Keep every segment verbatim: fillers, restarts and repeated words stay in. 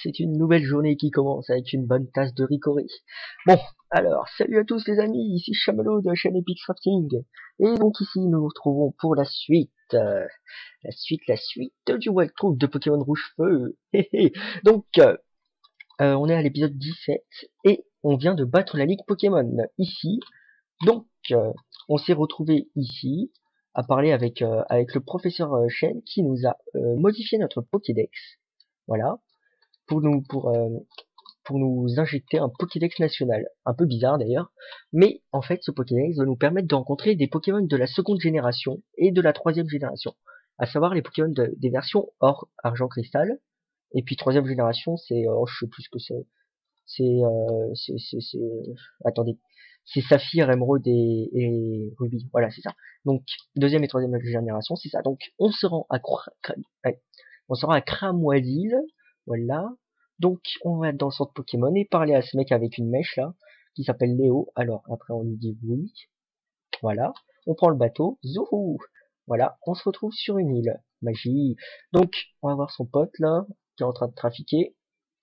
c'est une nouvelle journée qui commence avec une bonne tasse de ricoré. Bon, alors, salut à tous les amis, ici Chamelot de la chaîne Epic Crafting. Et donc ici, nous nous retrouvons pour la suite. Euh, la suite, la suite du walkthrough de Pokémon Rouge Feu. Donc, euh, euh, on est à l'épisode dix-sept et on vient de battre la Ligue Pokémon ici. Donc, euh, on s'est retrouvé ici à parler avec euh, avec le professeur euh, Shen qui nous a euh, modifié notre Pokédex. Voilà, pour nous pour euh, pour nous injecter un Pokédex national. Un peu bizarre d'ailleurs, mais en fait ce Pokédex va nous permettre de rencontrer des Pokémon de la seconde génération et de la troisième génération, à savoir les Pokémon de, des versions or, argent, cristal. Et puis troisième génération, c'est oh, je sais plus ce que c'est. C'est euh, c'est c'est c'est attendez, c'est Saphir, Émeraude et, et Rubis. Voilà, c'est ça. Donc deuxième et troisième génération, c'est ça. Donc on se rend à Cra... ouais. on se rend à Cramoisil. Voilà. Donc on va dans le centre Pokémon et parler à ce mec avec une mèche là, qui s'appelle Léo. Alors après on lui dit oui. Voilà. On prend le bateau. Zouhou. Voilà. On se retrouve sur une île. Magie. Donc on va voir son pote là, qui est en train de trafiquer.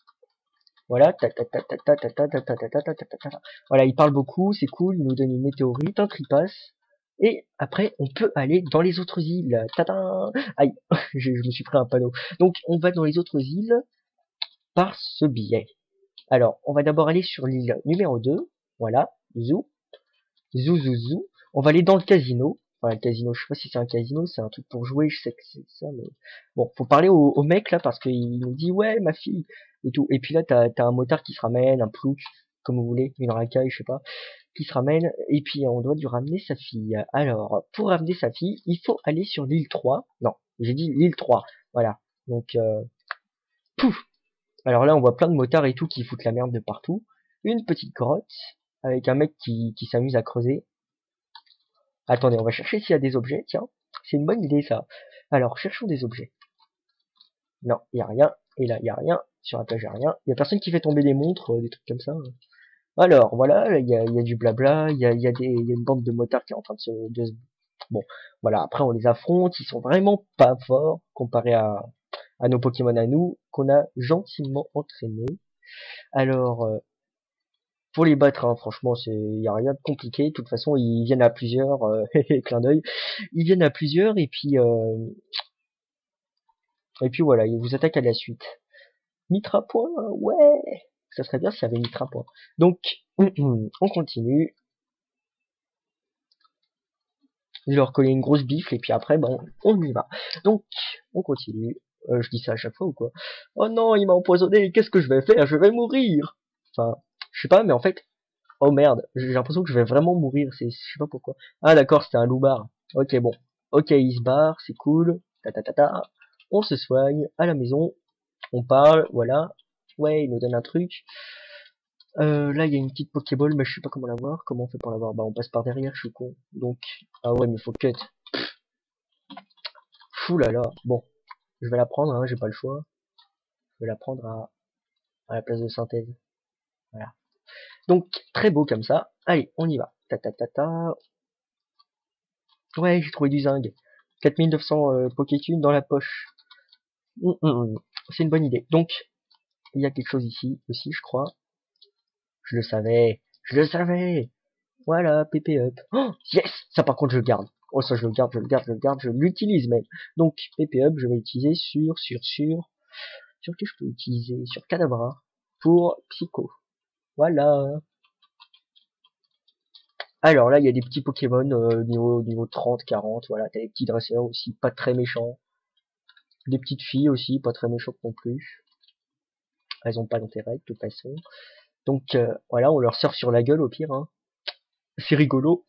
Voilà, ta ta ta ta ta ta ta ta ta ta ta ta ta ta. Voilà, il parle beaucoup, c'est cool, il nous donne une météorite, un tripass, et après on peut aller dans les autres îles. Tadam! Aïe, je, je me suis pris un panneau. Donc on va dans les autres îles par ce billet. Alors, on va d'abord aller sur l'île numéro deux. Voilà, zou, zou zou zou. On va aller dans le casino. Enfin, le casino, je sais pas si c'est un casino, c'est un truc pour jouer, je sais que c'est ça, mais bon, faut parler au, au mec là parce qu'il nous dit ouais ma fille et tout. Et puis là t'as t'as un motard qui se ramène, un plouc, comme vous voulez, une racaille, je sais pas, qui se ramène, et puis on doit lui ramener sa fille. Alors, pour ramener sa fille, il faut aller sur l'île trois. Non, j'ai dit l'île trois. Voilà. Donc euh, pouf. Alors là on voit plein de motards et tout qui foutent la merde de partout. Une petite grotte avec un mec qui, qui s'amuse à creuser. Attendez, on va chercher s'il y a des objets, tiens. C'est une bonne idée, ça. Alors, cherchons des objets. Non, il y a rien. Et là, il y a rien. Sur la plage, il y a rien. Il y a personne qui fait tomber des montres, euh, des trucs comme ça. Alors, voilà, il y a, il y a du blabla, il y a, il y a des, il y a une bande de motards qui est en train de se, de se... Bon, voilà, après on les affronte, ils sont vraiment pas forts, comparé à, à nos Pokémon à nous, qu'on a gentiment entraînés. Alors, euh, pour les battre, hein, franchement, c'est y a rien de compliqué. De toute façon, ils viennent à plusieurs, euh, clin d'œil. Ils viennent à plusieurs et puis euh, et puis voilà, ils vous attaquent à la suite. Mitra point, ouais, ça serait bien s'il y avait Mitra point. Donc on continue. Je leur coller une grosse bifle et puis après, bon, on y va. Donc on continue. Euh, je dis ça à chaque fois ou quoi? Oh non, il m'a empoisonné. Qu'est-ce que je vais faire? Je vais mourir. Enfin, je sais pas, mais en fait. Oh merde, j'ai l'impression que je vais vraiment mourir, c'est, je sais pas pourquoi. Ah d'accord, c'était un loupard. Ok, bon. Ok, il se barre, c'est cool. Ta ta ta ta. On se soigne à la maison. On parle, voilà. Ouais, il nous donne un truc. Euh, là, il y a une petite Pokéball, mais je sais pas comment l'avoir. Comment on fait pour l'avoir? Bah, on passe par derrière, je suis con. Donc, ah ouais, mais faut cut. Fou là là. Bon, je vais la prendre, hein, j'ai pas le choix. Je vais la prendre à, à la place de synthèse. Voilà. Donc, très beau comme ça. Allez, on y va. Ta ta ta ta. Ouais, j'ai trouvé du zinc. quatre mille neuf cents euh, Pokétunes dans la poche. Mmh, mmh, mmh. C'est une bonne idée. Donc, il y a quelque chose ici aussi, je crois. Je le savais. Je le savais. Voilà, P P up. Oh, yes! Ça par contre, je le garde. Oh, ça, je le garde, je le garde, je le garde, je l'utilise même. Donc, P P up, je vais l'utiliser sur, sur, sur... Sur que je peux utiliser? Sur Kadabra. Pour Psycho. Voilà. Alors là, il y a des petits Pokémon euh, niveau, niveau trente, quarante. Voilà, t'as des petits dresseurs aussi, pas très méchants. Des petites filles aussi, pas très méchantes non plus. Elles ont pas d'intérêt de toute façon. Donc euh, voilà, on leur surfe sur la gueule au pire. Hein. C'est rigolo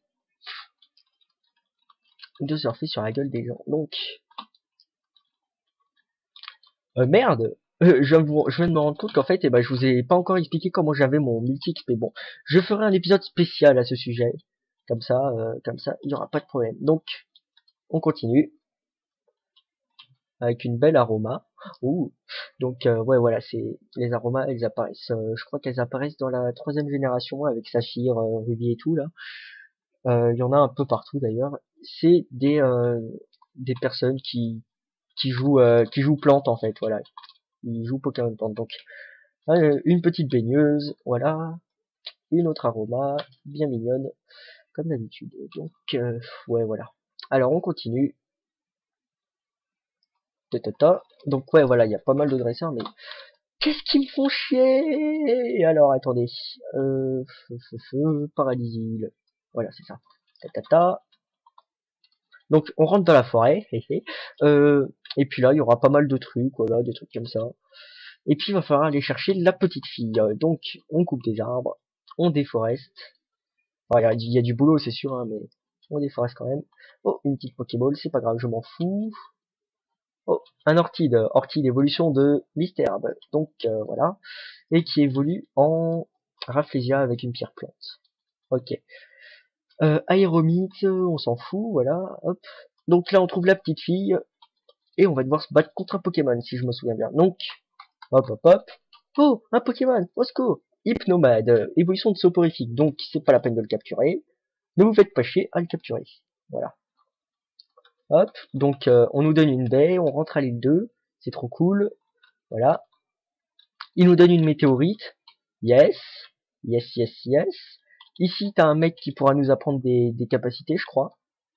de surfer sur la gueule des gens. Donc euh, merde, euh, je, viens de vous, je viens de me rendre compte qu'en fait, eh ben, je vous ai pas encore expliqué comment j'avais mon multi-X P. Bon, je ferai un épisode spécial à ce sujet. Comme ça, euh, comme ça, il n'y aura pas de problème. Donc, on continue. Avec une belle aroma. Ouh. Donc euh, ouais voilà, c'est les aromas, elles apparaissent. Euh, je crois qu'elles apparaissent dans la troisième génération avec Saphir, euh, Ruby et tout là. Euh, Il y en a un peu partout d'ailleurs. C'est des euh, des personnes qui qui jouent euh, qui jouent plantes en fait. Voilà, ils jouent Pokémon plantes. Donc Euh, une petite baigneuse, voilà. Une autre aroma, bien mignonne, comme d'habitude. Donc, euh, ouais, voilà. Alors, on continue. Tata. Donc, ouais, voilà, il y a pas mal de dresseurs, mais qu'est-ce qu'ils me font chier? Alors, attendez. Euh, feu, feu, feu, paralysie. Voilà, c'est ça. Tata. Donc, on rentre dans la forêt. Hé, hé. Euh, et puis là, il y aura pas mal de trucs, voilà, des trucs comme ça. Et puis, il va falloir aller chercher la petite fille. Donc, on coupe des arbres, on déforeste. Il y, y a du boulot, c'est sûr, hein, mais on déforeste quand même. Oh, une petite Pokéball, c'est pas grave, je m'en fous. Oh, un Orchid, Orchid évolution de Mystherbe, donc euh, voilà, et qui évolue en Rafflesia avec une pierre plante. Ok. Euh, Aéromite, on s'en fout, voilà, hop. Donc là, on trouve la petite fille, et on va devoir se battre contre un Pokémon, si je me souviens bien. Donc, hop, hop, hop. Oh, un Pokémon, au secours. Hypnomade, évolution de soporifique, donc c'est pas la peine de le capturer. Ne vous faites pas chier à le capturer. Voilà. Hop, donc euh, on nous donne une baie, on rentre à l'île deux, c'est trop cool. Voilà. Il nous donne une météorite. Yes. Yes, yes, yes. Ici, t'as un mec qui pourra nous apprendre des, des capacités, je crois.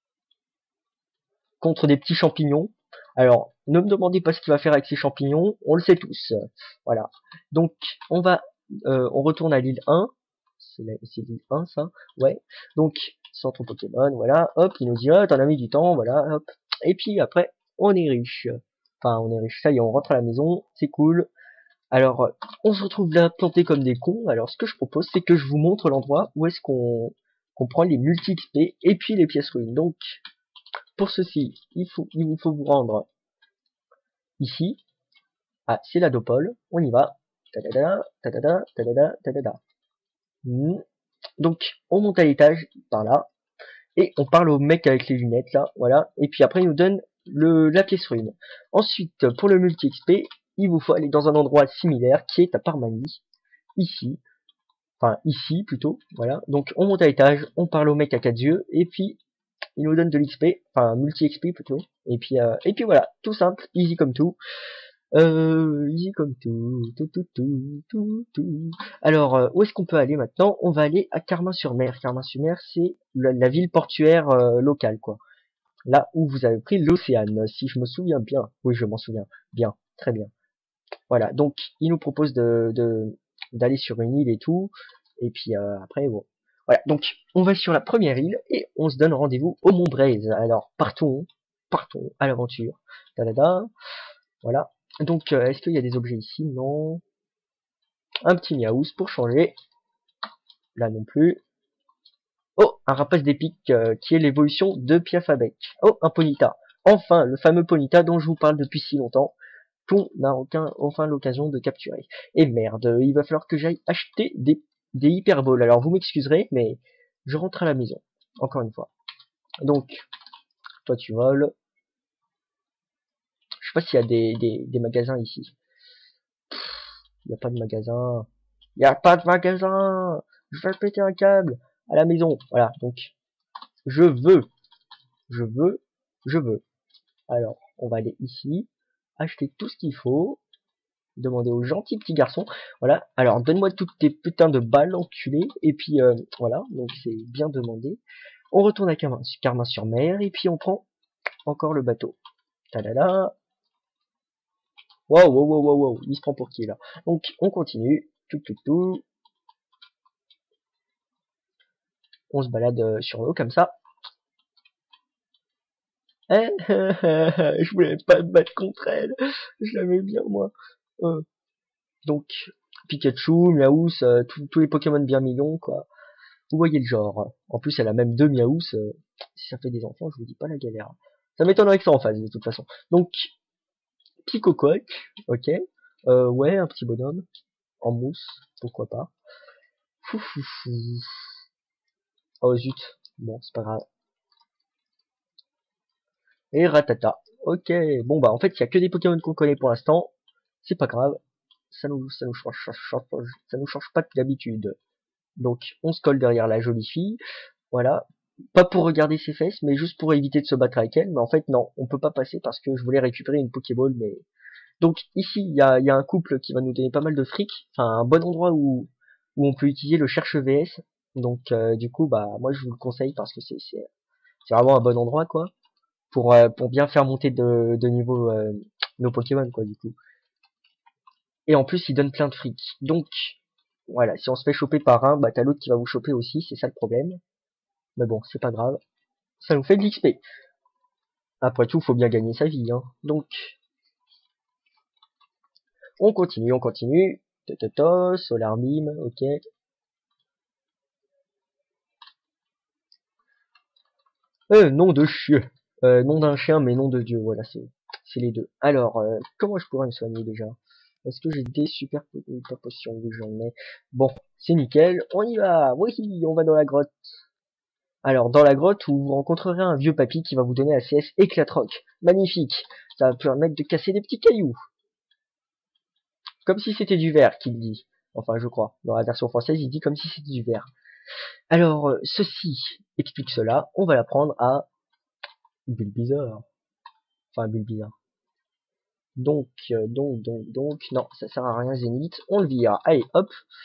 Contre des petits champignons. Alors, ne me demandez pas ce qu'il va faire avec ces champignons, on le sait tous. Voilà. Donc, on va, euh, on retourne à l'île un. C'est l'île un, ça. Ouais. Donc, centre Pokémon, voilà. Hop, il nous dit, ah, t'en as mis du temps, voilà. Hop. Et puis après, on est riche. Enfin, on est riche. Ça y est, on rentre à la maison, c'est cool. Alors, on se retrouve là plantés comme des cons. Alors, ce que je propose, c'est que je vous montre l'endroit où est-ce qu'on qu'on prend les multi-X P et puis les pièces ruines. Donc, pour ceci, il faut, il vous faut vous rendre ici. Ah, c'est la Dopole. On y va. Tadada, tadada, tadada, tadada. Hmm. Donc, on monte à l'étage, par là. Et on parle au mec avec les lunettes, là. Voilà. Et puis après, il nous donne le, la pièce ruine. Ensuite, pour le multi-X P, il vous faut aller dans un endroit similaire qui est à Parmanie. Ici. Enfin, ici, plutôt. Voilà. Donc, on monte à l'étage, on parle au mec à quatre yeux. Et puis, il nous donne de l'X P. Enfin, multi-X P, plutôt. Et puis, euh, et puis voilà. Tout simple. Easy comme tout. Euh, easy comme tout, tout, tout, tout, tout, tout. Alors, euh, où est-ce qu'on peut aller maintenant? On va aller à Carmin-sur-Mer. Carmin-sur-Mer, c'est la, la ville portuaire euh, locale, quoi. Là où vous avez pris l'Océane, si je me souviens bien. Oui, je m'en souviens. Bien, très bien. Voilà, donc il nous propose de de- d'aller sur une île et tout. Et puis euh, après, bon. Voilà, donc on va sur la première île et on se donne rendez-vous au Mont Braise. Alors, partons, partons à l'aventure. Tadada. Voilà. Donc, euh, est-ce qu'il y a des objets ici? Non. Un petit Miaous pour changer. Là non plus. Oh, un rapace d'épique euh, qui est l'évolution de Piafabec. Oh, un Ponyta. Enfin, le fameux Ponyta dont je vous parle depuis si longtemps, qu'on n'a aucun, enfin l'occasion de capturer. Et merde, il va falloir que j'aille acheter des, des hyperballs. Alors vous m'excuserez, mais je rentre à la maison. Encore une fois. Donc, toi tu voles. Je sais pas s'il y a des, des, des magasins ici. Il n'y a pas de magasin. Il n'y a pas de magasin. Je vais péter un câble à la maison. Voilà, donc je veux, je veux, je veux. Alors, on va aller ici, acheter tout ce qu'il faut, demander aux gentils petits garçons. Voilà, alors donne-moi toutes tes putains de balles, enculé. Et puis euh, voilà, donc c'est bien demandé. On retourne à Carmin-sur-Mer et puis on prend encore le bateau. Tadala. Wow, wow, wow, wow, wow, il se prend pour qui là? Donc on continue. Tout, tout, tout. On se balade euh, sur l'eau comme ça. Eh, je voulais pas me battre contre elle. Je l'aimais bien moi. Euh, donc Pikachu, Miaous, euh, tous les Pokémon bien mignons quoi. Vous voyez le genre. En plus elle a même deux Miaous. Euh, si ça fait des enfants, je vous dis pas la galère. Ça m'étonnerait que ça en fasse de toute façon. Donc petit cococ, ok. Euh, ouais, un petit bonhomme en mousse, pourquoi pas. Fou fou fou. Oh zut. Bon, c'est pas grave. Et ratata. Ok, bon bah en fait il y a que des Pokémon qu'on connaît pour l'instant. C'est pas grave. Ça nous, ça nous change, change, change, ça nous change pas d'habitude. Donc on se colle derrière la jolie fille. Voilà. Pas pour regarder ses fesses, mais juste pour éviter de se battre avec elle. Mais en fait non, on peut pas passer parce que je voulais récupérer une Pokéball, mais Donc ici, il y a, y a un couple qui va nous donner pas mal de fric, enfin un bon endroit où, où on peut utiliser le cherche V S. Donc euh, du coup, bah moi je vous le conseille parce que c'est c'est c'est vraiment un bon endroit quoi, pour euh, pour bien faire monter de, de niveau euh, nos Pokémon quoi du coup. Et en plus, il donne plein de fric. Donc voilà, si on se fait choper par un, bah t'as l'autre qui va vous choper aussi, c'est ça le problème. Mais bon, c'est pas grave, ça nous fait de l'X P. Après tout, faut bien gagner sa vie, hein. Donc on continue, on continue. Tototo, Solar Beam, ok. Euh, nom de chien. Euh, nom d'un chien, mais nom de Dieu, voilà, c'est c'est les deux. Alors, euh, comment je pourrais me soigner déjà? Est-ce que j'ai des super pas potions? Oui, j'en ai. Bon, c'est nickel. On y va. Oui, on va dans la grotte. Alors, dans la grotte où vous rencontrerez un vieux papy qui va vous donner un C S éclatroc. Magnifique. Ça va permettre de casser des petits cailloux. Comme si c'était du verre qu'il dit. Enfin, je crois. Dans la version française, il dit comme si c'était du verre. Alors, euh, ceci explique cela. On va l'apprendre à Bulbizarre. Enfin, Bulbizarre. Donc, euh, donc, donc, donc, non, ça sert à rien, Zénith. On le vire. Allez, hop.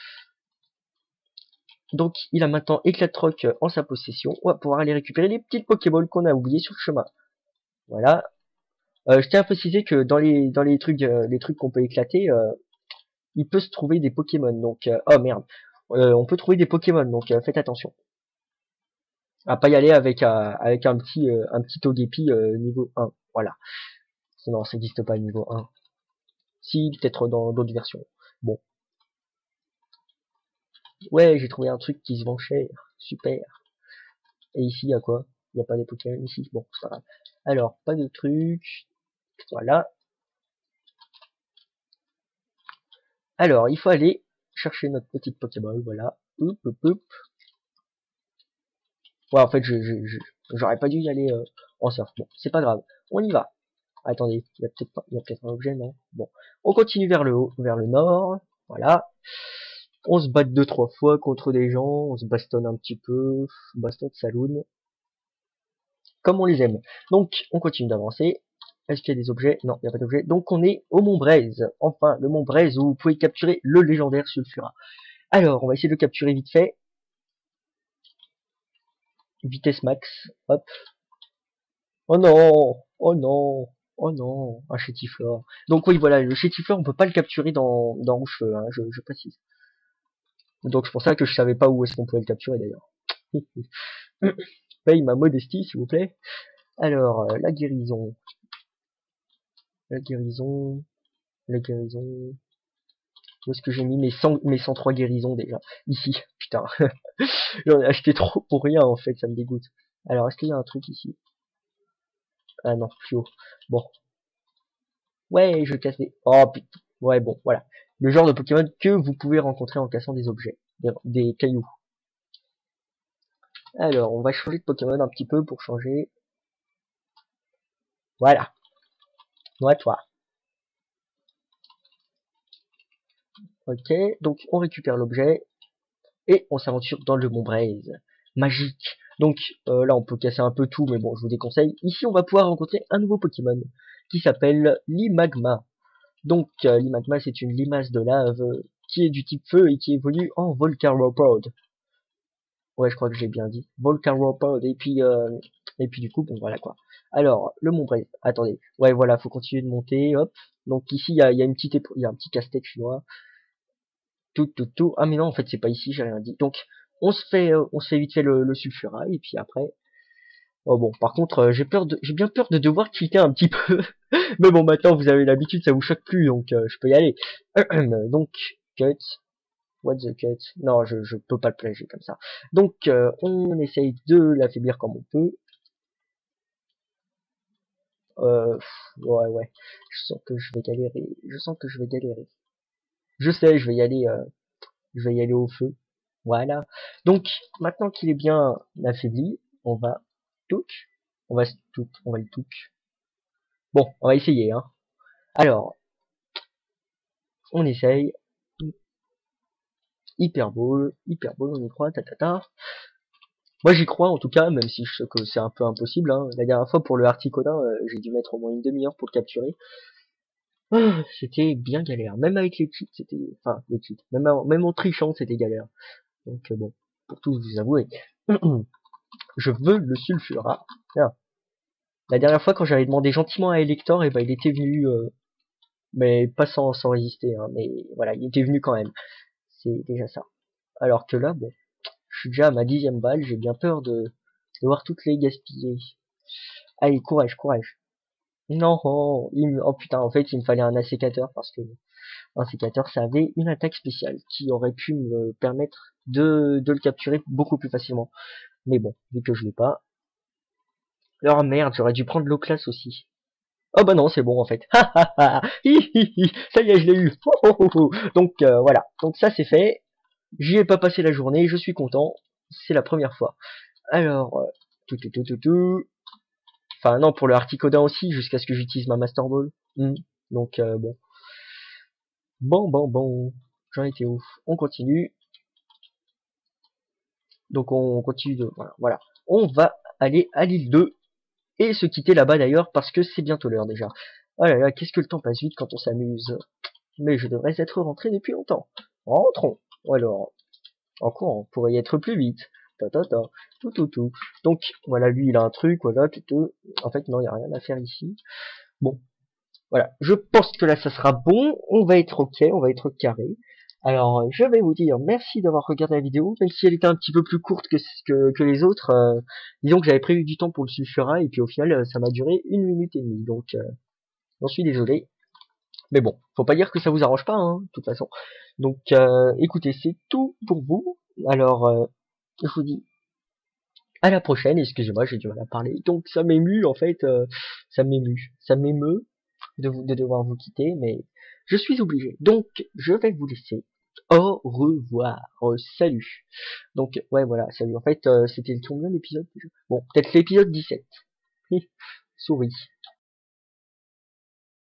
Donc, il a maintenant Éclatroc en sa possession. On va pouvoir aller récupérer les petites Pokéballs qu'on a oubliées sur le chemin. Voilà. Euh, je tiens à préciser que dans les dans les trucs euh, les trucs qu'on peut éclater, euh, il peut se trouver des Pokémon. Donc, euh, oh merde. Euh, on peut trouver des Pokémon, donc euh, faites attention. À pas y aller avec euh, avec un petit euh, un petit Togepi euh, niveau un. Voilà. Non, ça n'existe pas niveau un. Si, peut-être dans d'autres versions. Bon. Ouais, j'ai trouvé un truc qui se vend cher. Super. Et ici, il y a quoi? Il n'y a pas des Pokémon ici. Bon, c'est pas grave. Alors, pas de truc. Voilà. Alors, il faut aller chercher notre petite Pokéball. Voilà. Hop, hop, hop. Ouais, en fait, je, je, je, j'aurais pas dû y aller euh, en surf. Bon, c'est pas grave. On y va. Attendez, il y a peut-être pas, il y a peut-être un objet, non? Bon. On continue vers le haut, vers le nord. Voilà. On se bat deux, trois fois contre des gens. On se bastonne un petit peu. Baston de saloon. Comme on les aime. Donc, on continue d'avancer. Est-ce qu'il y a des objets? Non, il n'y a pas d'objets. Donc, on est au Mont Braise. Enfin, le Mont Braise où vous pouvez capturer le légendaire Sulfura. Alors, on va essayer de le capturer vite fait. Vitesse max. Hop. Oh non! Oh non! Oh non! Un chétiflore. Donc oui, voilà, le chétiflore, on peut pas le capturer dans, dans Rouge-Feu, hein, je, je précise. Donc c'est pour ça que je savais pas où est-ce qu'on pouvait le capturer d'ailleurs. Paye ma modestie, s'il vous plaît. Alors, euh, la guérison. La guérison. La guérison. Où est-ce que j'ai mis mes, cent, mes cent trois guérisons déjà? Ici. Putain. J'en ai acheté trop pour rien en fait, ça me dégoûte. Alors, est-ce qu'il y a un truc ici? Ah non, fio. Bon. Ouais, je casse des... Oh putain. Ouais, bon, voilà. Le genre de Pokémon que vous pouvez rencontrer en cassant des objets. Des, des cailloux. Alors, on va changer de Pokémon un petit peu pour changer. Voilà. Ouais, toi. Ok, donc on récupère l'objet. Et on s'aventure dans le Mont Braise. Magique. Donc euh, là on peut casser un peu tout, mais bon je vous déconseille. Ici on va pouvoir rencontrer un nouveau Pokémon qui s'appelle Limagma. Donc euh, Limagma c'est une limace de lave euh, qui est du type feu et qui évolue en Volcaropod. Ouais je crois que j'ai bien dit. Volcaropod et puis euh, et puis du coup bon voilà quoi. Alors le Mont Braise. Attendez. Ouais voilà faut continuer de monter. Hop. Donc ici il y a, y a une petite il y a un petit casse-tête chinois. Tout, tout, tout. Ah mais non, en fait, c'est pas ici, j'ai rien dit. Donc, on se fait, euh, on se fait vite fait le, le sulfura, et puis après... Oh bon, par contre, euh, j'ai peur de, j'ai bien peur de devoir quitter un petit peu. Mais bon, maintenant, vous avez l'habitude, ça vous choque plus, donc euh, je peux y aller. Donc, cut. What the cut? Non, je, je peux pas le plager comme ça. Donc, euh, on essaye de l'affaiblir comme on peut. Euh, ouais, ouais. Je sens que je vais galérer. Je sens que je vais galérer. Je sais, je vais y aller, euh, je vais y aller au feu. Voilà. Donc, maintenant qu'il est bien affaibli, on va touc. On va touc. On va le touc. Bon, on va essayer, hein. Alors, on essaye. Hyper Ball, Hyper Ball, on y croit, tatata. Moi j'y crois en tout cas, même si je sais que c'est un peu impossible, hein. La dernière fois pour le Articodin, euh, j'ai dû mettre au moins une demi-heure pour le capturer. Ah, c'était bien galère. Même avec les cheats, c'était... Enfin, les cheats. Même en, même en trichant, c'était galère. Donc euh, bon, pour tous vous avouer, je veux le sulfurat. Tiens. La dernière fois, quand j'avais demandé gentiment à Elector, et ben il était venu, euh, mais pas sans, sans résister, hein, mais voilà, il était venu quand même. C'est déjà ça. Alors que là, bon, je suis déjà à ma dixième balle, j'ai bien peur de, de voir toutes les gaspiller. Allez, courage, courage. Non, oh, il me- oh putain, en fait, il me fallait un assécateur parce que un sécateur, ça avait une attaque spéciale qui aurait pu me permettre de, de le capturer beaucoup plus facilement. Mais bon, vu que je l'ai pas. Alors merde, j'aurais dû prendre l'eau classe aussi. Oh bah non, c'est bon en fait. Ha ha ha. Hi, hi, hi. Ça y est, je l'ai eu. Oh, oh, oh, oh. Donc euh, voilà. Donc ça c'est fait. J'y ai pas passé la journée, je suis content. C'est la première fois. Alors, euh, tout, tout, tout, tout, tout. Enfin non, pour le Articodin aussi, jusqu'à ce que j'utilise ma Master Ball. Hmm. Donc euh, bon. Bon, bon, bon. J'en étais ouf. On continue. Donc on continue de... Voilà, voilà. On va aller à l'île deux et se quitter là-bas d'ailleurs parce que c'est bientôt l'heure déjà. Oh là là, qu'est-ce que le temps passe vite quand on s'amuse. Mais je devrais être rentré depuis longtemps. Rentrons. Ou alors, en courant, pour y être plus vite. Ta ta ta, tout tout tout. Donc voilà, lui il a un truc, voilà, tout tout. En fait non, il n'y a rien à faire ici. Bon, voilà. Je pense que là ça sera bon. On va être ok, on va être carré. Alors, euh, je vais vous dire merci d'avoir regardé la vidéo, même si elle était un petit peu plus courte que, que, que les autres. Euh, disons que j'avais prévu du temps pour le sulfurat, et puis au final, euh, ça m'a duré une minute et demie. Donc, euh, j'en suis désolé. Mais bon, faut pas dire que ça vous arrange pas, hein, de toute façon. Donc, euh, écoutez, c'est tout pour vous. Alors, euh, je vous dis à la prochaine. Excusez-moi, j'ai du mal à parler. Donc, ça m'émue, en fait. Euh, ça m'émue. Ça m'émeut de, vous, de devoir vous quitter, mais je suis obligé. Donc, je vais vous laisser. Au revoir. Euh, salut. Donc, ouais, voilà, salut. En fait, euh, c'était le combien l'épisode déjà? Bon, peut-être l'épisode dix-sept. Souris.